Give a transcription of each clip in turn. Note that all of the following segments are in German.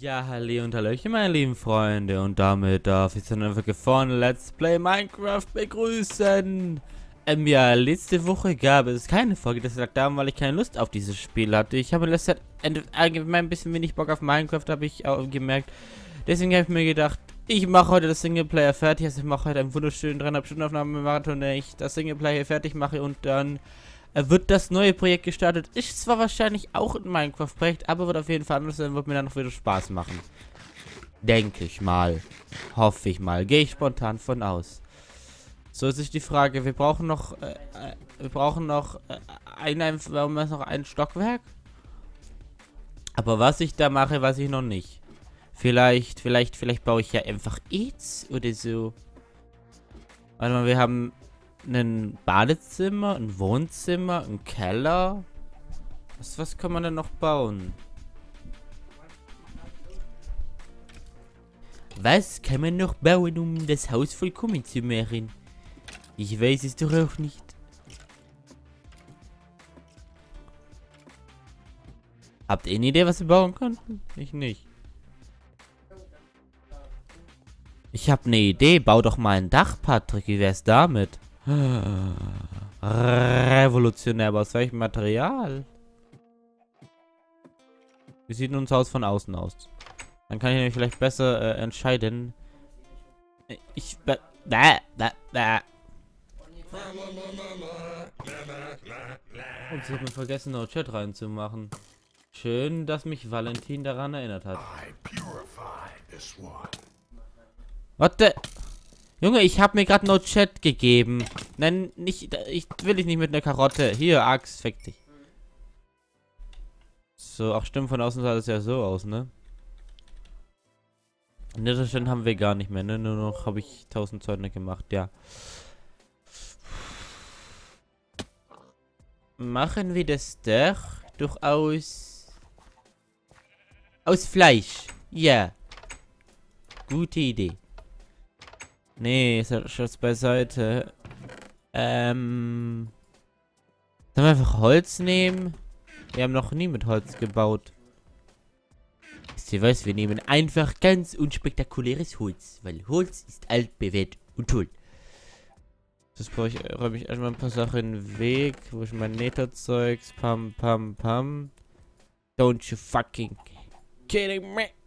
Ja, halli und hallöchen, meine lieben Freunde. Und damit darf ich dann einfach von Let's Play Minecraft begrüßen. Ja, letzte Woche gab es keine Folge, das lag daran, weil ich keine Lust auf dieses Spiel hatte. Ich habe in letzter Zeit allgemein ein bisschen wenig Bock auf Minecraft, habe ich auch gemerkt. Deswegen habe ich mir gedacht, ich mache heute das Singleplayer fertig. Also ich mache heute einen wunderschönen 3,5 Stunden Aufnahme-Marathon, der ich das Singleplayer hier fertig mache und dann wird das neue Projekt gestartet. Ist zwar wahrscheinlich auch ein Minecraft-Projekt, aber wird auf jeden Fall anders sein, wird mir dann noch wieder Spaß machen. Denke ich mal. Hoffe ich mal. Gehe ich spontan von aus. So ist die Frage. Wir brauchen noch ein Stockwerk. Aber was ich da mache, weiß ich noch nicht. Vielleicht baue ich ja einfach jetzt oder so. Warte mal, wir haben ein Badezimmer, ein Wohnzimmer, ein Keller. Was kann man denn noch bauen? Was kann man noch bauen, um das Haus vollkommen zu machen? Ich weiß es doch auch nicht. Habt ihr eine Idee, was wir bauen könnten? Ich nicht. Ich habe eine Idee. Bau doch mal ein Dach, Patrick. Wie wär's damit? Revolutionär, aber aus welchem Material? Wie sieht denn unser Haus von außen aus? Dann kann ich nämlich vielleicht besser entscheiden. Und ich habe vergessen, noch Chat reinzumachen. Schön, dass mich Valentin daran erinnert hat. Warte! Junge, ich habe mir gerade No Chat gegeben. Nein, nicht. Ich will dich nicht mit einer Karotte. Hier, Axt, fick dich. So, ach stimmt, von außen sah das ja so aus, ne? Netterstein haben wir gar nicht mehr, ne? Nur noch habe ich 1000 Zäune gemacht, ja. Machen wir das Dach doch aus Fleisch. Ja. Gute Idee. Nee, Schatz beiseite. Sollen wir einfach Holz nehmen? Wir haben noch nie mit Holz gebaut. Wisst ihr was? Wir nehmen einfach ganz unspektakuläres Holz. Weil Holz ist altbewährt und toll. Das brauche ich, räume ich erstmal ein paar Sachen in den Weg. Wo ist mein Netterzeugs? Pam, pam, pam. Don't you fucking kidding me?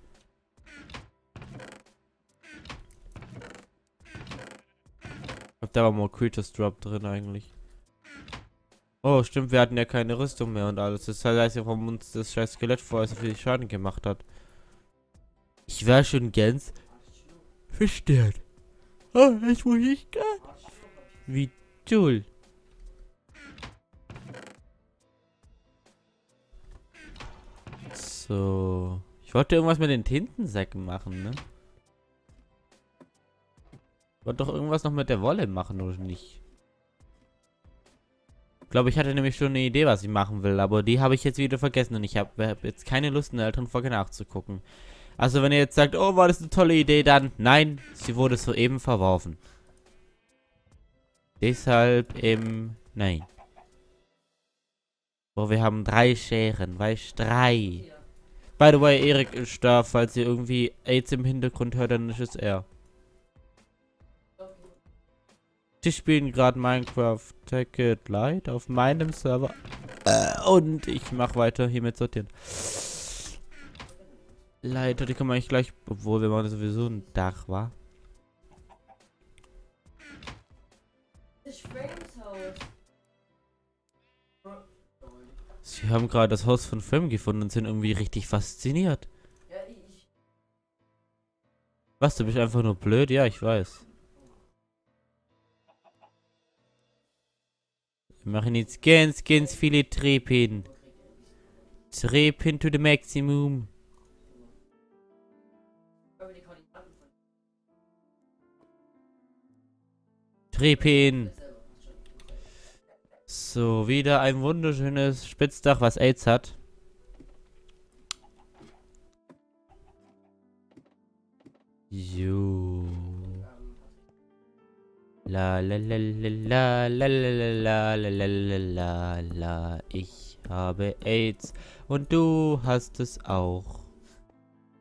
Da war mal Creatures Drop drin eigentlich. Oh, stimmt, wir hatten ja keine Rüstung mehr und alles. Das heißt ja, warum uns das scheiß Skelett vorher so viel Schaden gemacht hat. Ich war schon ganz verstört. Oh, das muss ich gar. Wie toll. So. Ich wollte irgendwas mit den Tintensäcken machen, ne? Ich wollte doch irgendwas noch mit der Wolle machen, oder nicht? Ich glaube, ich hatte nämlich schon eine Idee, was ich machen will, aber die habe ich jetzt wieder vergessen und ich habe jetzt keine Lust, in der älteren Folge nachzugucken. Also, wenn ihr jetzt sagt, oh, war das eine tolle Idee, dann nein, sie wurde soeben verworfen. Deshalb nein. Oh, wir haben 3 Scheren, weißt du, 3. By the way, Erik ist da, falls ihr irgendwie AIDS im Hintergrund hört, dann ist es er. Die spielen gerade Minecraft Take It Light auf meinem Server. Und ich mache weiter hier mit sortieren. Leiter, die kann man eigentlich gleich, obwohl wir machen sowieso ein Dach, wa? Sie haben gerade das Haus von Frame gefunden und sind irgendwie richtig fasziniert. Was, du bist einfach nur blöd? Ja, ich weiß. Wir machen jetzt ganz viele Treppen. Treppen to the maximum. Treppen. So, wieder ein wunderschönes Spitzdach, was AIDS hat. Jo. La la la la la la la la la la la la. Ich habe AIDS und du hast es auch.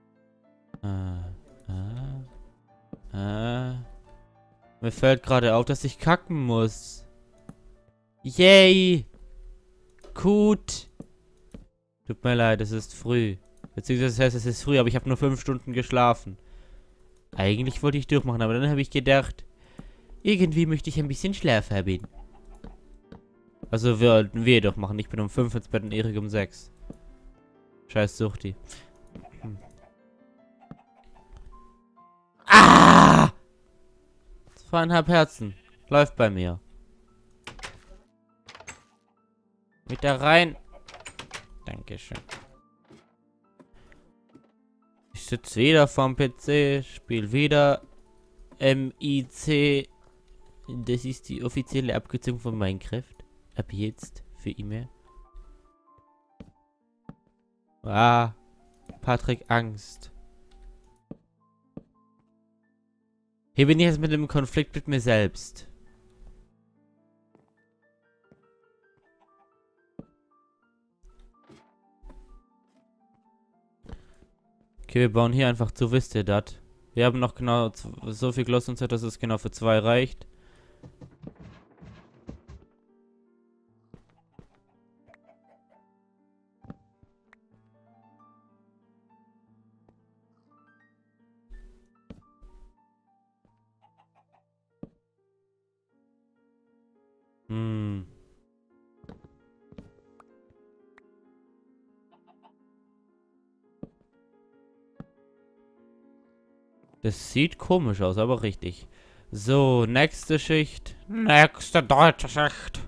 Mir fällt gerade auf, dass ich kacken muss. Yay! Gut. Tut mir leid, es ist früh. Beziehungsweise das heißt, es ist früh, aber ich habe nur 5 Stunden geschlafen. Eigentlich wollte ich durchmachen, aber dann habe ich gedacht, irgendwie möchte ich ein bisschen Schlaf haben. Also wir wollten wir doch machen. Ich bin um 5 ins Bett und Erik um 6. Scheiß Suchti. Ah! 2,5 Herzen. Läuft bei mir. Wieder rein. Dankeschön. Ich sitze wieder vorm PC, spiele wieder MIC. Das ist die offizielle Abkürzung von Minecraft. Ab jetzt für immer. Ah, Patrick Angst. Hier bin ich jetzt mit dem Konflikt mit mir selbst. Okay, wir bauen hier einfach zu, wisst ihr das? Wir haben noch genau so viel Glossenszeit, dass es genau für 2 reicht. Das sieht komisch aus, aber richtig. So, nächste Schicht. Nächste deutsche Schicht.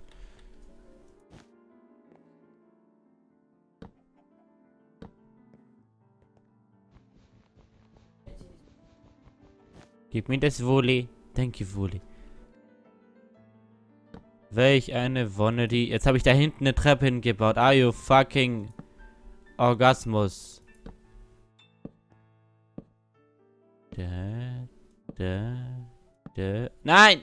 Gib mir das Wolle. Danke, Wolle. Welch eine Wonne, die... Jetzt habe ich da hinten eine Treppe hingebaut. Are you fucking Orgasmus? Nein!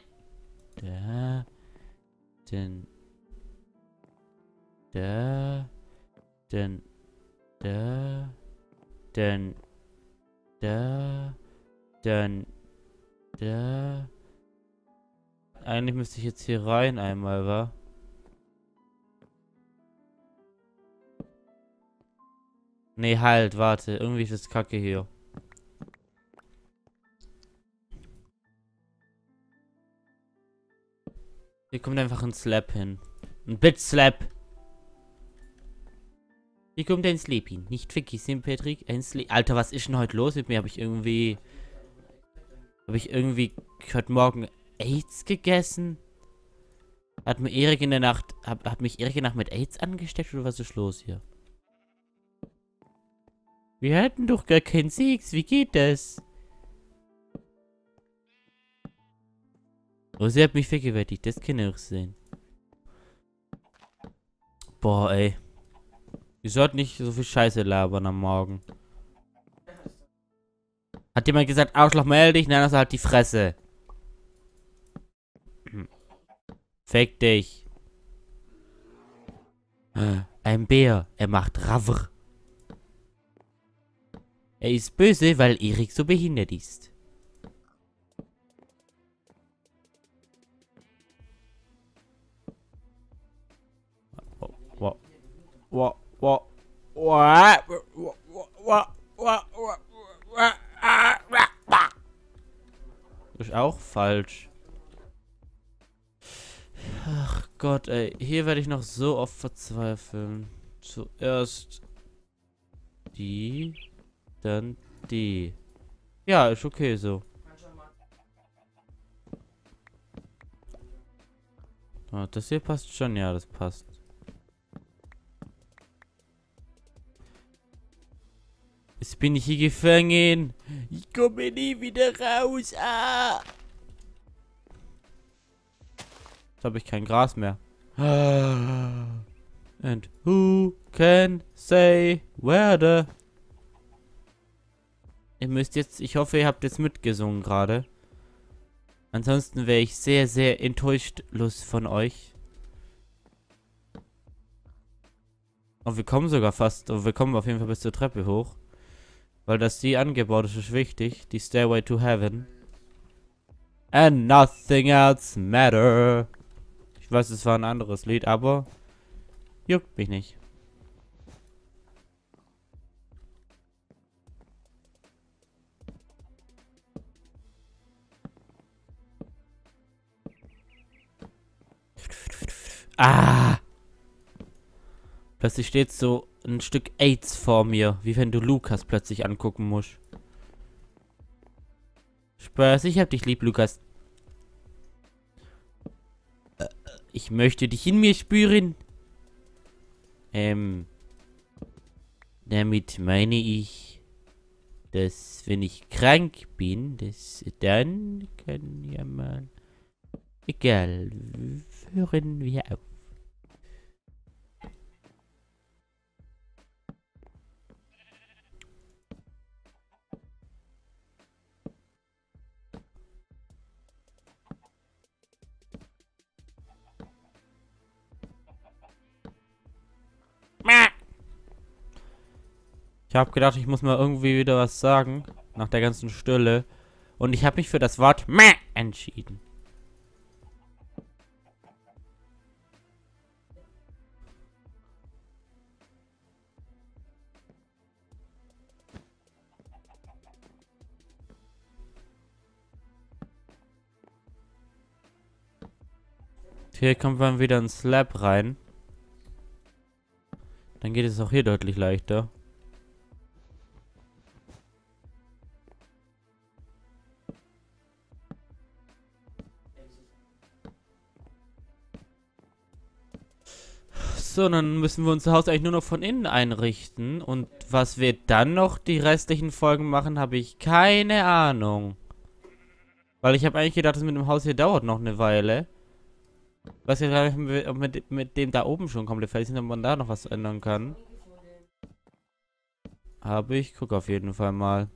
Eigentlich müsste ich jetzt hier rein einmal, wa? Nee, halt, warte. Irgendwie ist das Kacke hier. Hier kommt einfach ein Slap hin. Ein Bit-Slap. Hier kommt ein Slap hin. Nicht vergessen, Patrick. Ein Slap. Alter, was ist denn heute los mit mir? Habe ich irgendwie heute Morgen AIDS gegessen? Hat mich Erik in der Nacht mit AIDS angesteckt oder was ist los hier? Wir hatten doch gar keinen Sex. Wie geht das? Oh, sie hat mich vergewaltigt. Das kann ich auch sehen. Boah, ey. Ihr sollt nicht so viel Scheiße labern am Morgen. Hat jemand gesagt, Arschloch, melde dich? Nein, das ist halt die Fresse. Fick dich. Ein Bär. Er macht Ravr. Er ist böse, weil Erik so behindert ist. Ist auch falsch. Ach Gott, ey. Hier werde ich noch so oft verzweifeln. Zuerst die, dann die. Ja, ist okay so. Oh, das hier passt schon, ja, das passt. Jetzt bin ich hier gefangen. Ich komme nie wieder raus. Ah! Jetzt habe ich kein Gras mehr. And who can say where the... Ihr müsst jetzt... Ich hoffe, ihr habt jetzt mitgesungen gerade. Ansonsten wäre ich sehr, sehr enttäuscht von euch. Und wir kommen sogar fast... Wir kommen auf jeden Fall bis zur Treppe hoch. Weil das die angebaut ist wichtig. Die Stairway to Heaven. And nothing else matter. Ich weiß, es war ein anderes Lied, aber juckt mich nicht. Ah! Plötzlich steht so ein Stück AIDS vor mir, wie wenn du Lukas plötzlich angucken musst. Spaß, ich hab dich lieb, Lukas. Ich möchte dich in mir spüren. Damit meine ich, dass wenn ich krank bin, dann kann ja mal... Egal, hören wir auf. Ich habe gedacht, ich muss mal irgendwie wieder was sagen, nach der ganzen Stille. Und ich habe mich für das Wort entschieden. Hier kommt man wieder ins Slab rein. Dann geht es auch hier deutlich leichter. So, dann müssen wir unser Haus eigentlich nur noch von innen einrichten. Und was wir dann noch die restlichen Folgen machen, habe ich keine Ahnung. Weil ich habe eigentlich gedacht, das mit dem Haus hier dauert noch eine Weile. Was ja gar nicht, ob mit dem da oben schon komplett fertig sind, ob man da noch was ändern kann. Aber ich gucke auf jeden Fall mal.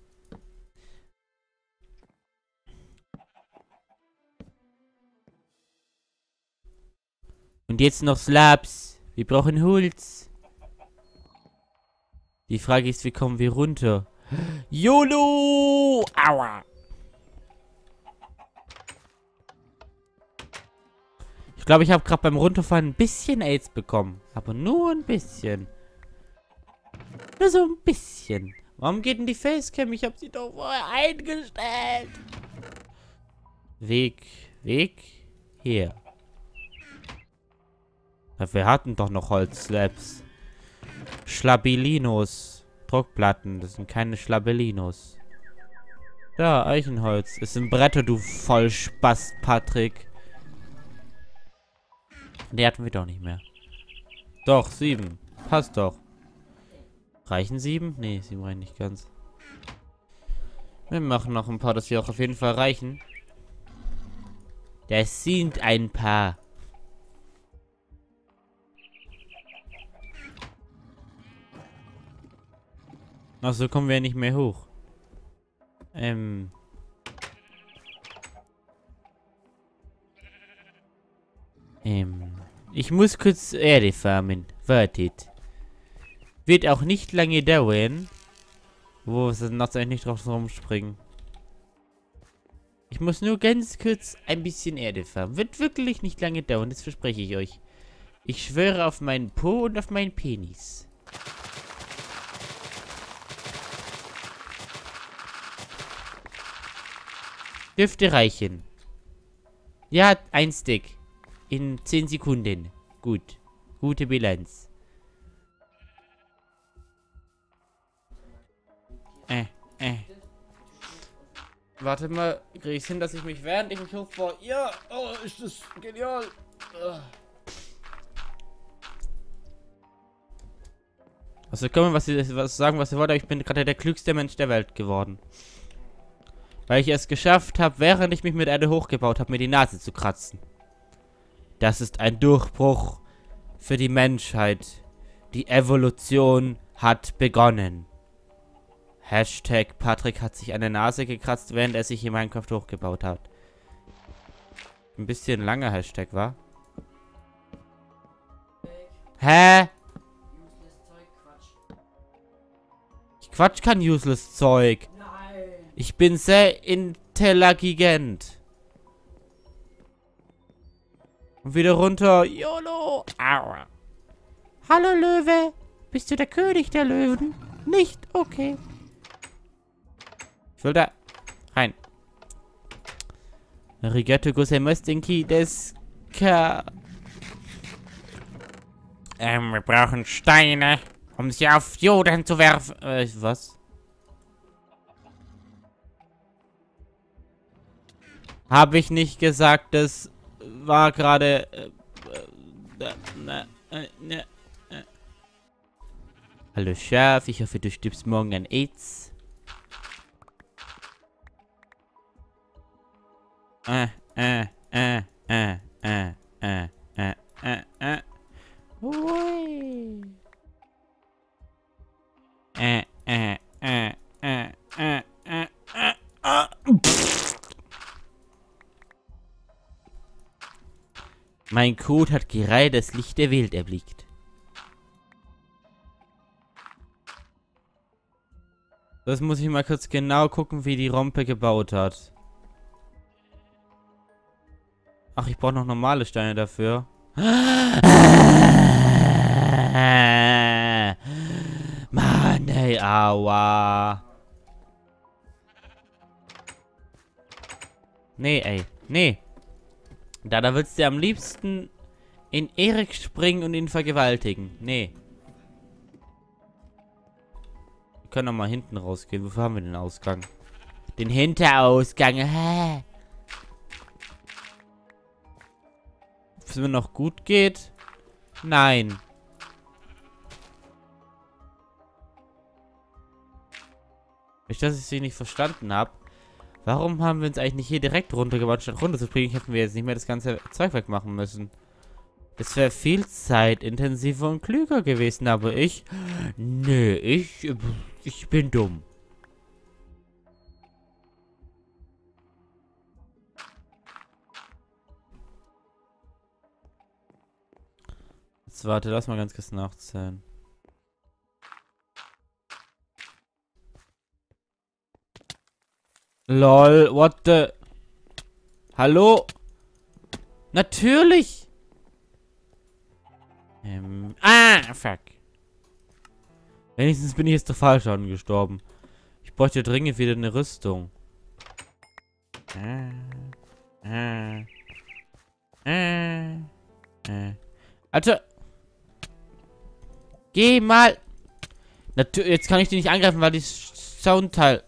Und jetzt noch Slabs. Wir brauchen Holz. Die Frage ist, wie kommen wir runter? YOLO! Aua! Ich glaube, ich habe gerade beim Runterfallen ein bisschen AIDS bekommen. Aber nur ein bisschen. Nur so ein bisschen. Warum geht denn die Facecam? Ich habe sie doch vorher eingestellt. Weg. Hier. Wir hatten doch noch Holzslabs. Schlabellinos. Druckplatten. Das sind keine Schlabellinos. Da, Eichenholz. Es sind Bretter, du Vollspast, Patrick. Die hatten wir doch nicht mehr. Doch, 7. Passt doch. Reichen 7? Nee, 7 reichen nicht ganz. Wir machen noch ein paar, dass wir auch auf jeden Fall reichen. Das sind ein paar. Ach so, kommen wir ja nicht mehr hoch. Ich muss kurz Erde farmen. Wartet. Wird auch nicht lange dauern. Wo ist das nachts eigentlich nicht drauf rumspringen? Ich muss nur ganz kurz ein bisschen Erde farmen. Wird wirklich nicht lange dauern, das verspreche ich euch. Ich schwöre auf meinen Po und auf meinen Penis. Dürfte reichen. Ja, ein Stick. In 10 Sekunden. Gut. Gute Bilanz. Warte mal, kriege ich es hin, dass ich mich während ich mich hochfahre. Ja, oh, ist das genial. Also können wir was sagen, was ihr wollt, aber ich bin gerade der klügste Mensch der Welt geworden. Weil ich es geschafft habe, während ich mich mit Erde hochgebaut habe, mir die Nase zu kratzen. Das ist ein Durchbruch für die Menschheit. Die Evolution hat begonnen. Hashtag Patrick hat sich eine Nase gekratzt, während er sich in Minecraft hochgebaut hat. Ein bisschen langer Hashtag, wa? Hä? Ich Quatsch, kein useless Zeug. Ich bin sehr intelligent. Und wieder runter. YOLO. Aua. Hallo, Löwe. Bist du der König der Löwen? Nicht? Okay. Ich will da rein. Arigato gozaimasu desu ka. Wir brauchen Steine, um sie auf Joden zu werfen. Was? Habe ich nicht gesagt, das war gerade... Hallo Schaf, ich hoffe, du stirbst morgen an AIDS. Ui. Mein Code hat gerade das Licht der Welt erblickt. Das muss ich mal kurz genau gucken, wie die Rompe gebaut hat. Ach, ich brauche noch normale Steine dafür. Mann, ey, aua. Nee, ey, nee. Da willst du am liebsten in Erik springen und ihn vergewaltigen. Nee. Wir können doch mal hinten rausgehen. Wofür haben wir den Ausgang? Den Hinterausgang. Hä? Ob es mir noch gut geht? Nein. Nicht, dass ich sie nicht verstanden habe. Warum haben wir uns eigentlich nicht hier direkt runtergebaut, statt runter zu springen? Hätten wir jetzt nicht mehr das ganze Zeug wegmachen müssen. Es wäre viel zeitintensiver und klüger gewesen, aber ich... Nö, ich bin dumm. Jetzt warte, lass mal ganz kurz nachzählen. LOL, what the... Hallo? Natürlich! Fuck. Wenigstens bin ich jetzt durch Fallschaden gestorben. Ich bräuchte dringend wieder eine Rüstung. Alter! Geh mal! Jetzt kann ich die nicht angreifen, weil die Soundteil...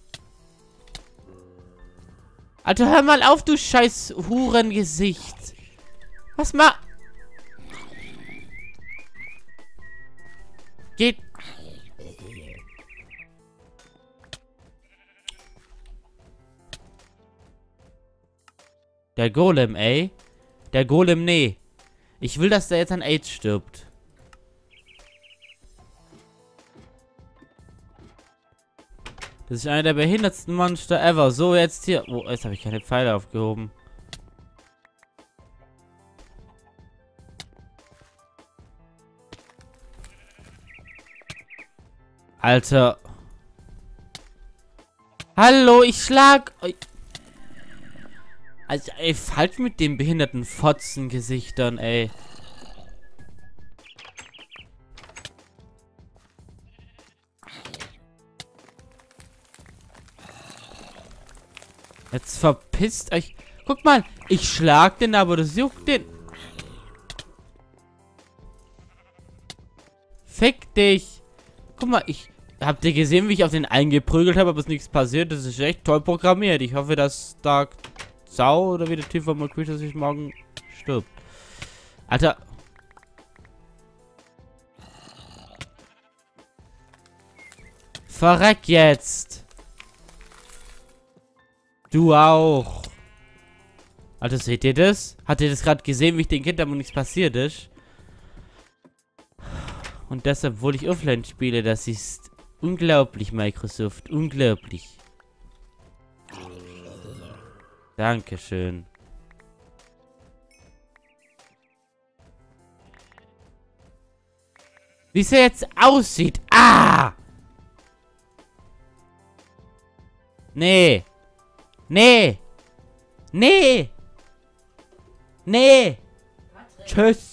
Alter, hör mal auf, du scheiß Hurengesicht. Was ma... Geht... Der Golem, ey. Der Golem, nee. Ich will, dass der jetzt an AIDS stirbt. Das ist einer der behindertsten Monster ever. So, jetzt hier. Oh, jetzt habe ich keine Pfeile aufgehoben. Alter. Hallo, ich schlag... Also, ey, falsch mit den behinderten Fotzengesichtern, ey. Jetzt verpisst euch. Guck mal, ich schlag den, aber das juckt den. Fick dich. Guck mal, habt ihr gesehen, wie ich auf den eingeprügelt habe, aber es nichts passiert? Das ist echt toll programmiert. Ich hoffe, dass Dark Sau oder wie der Typ von Creature sich morgen stirbt. Alter. Verreck jetzt. Du auch. Alter, seht ihr das? Habt ihr das gerade gesehen, wie ich den Kind habe und nichts passiert ist? Und deshalb, obwohl ich offline spiele, das ist unglaublich, Microsoft. Unglaublich. Dankeschön. Wie es jetzt aussieht. Ah! Nee. Nee. Nee. Nee. Tschüss.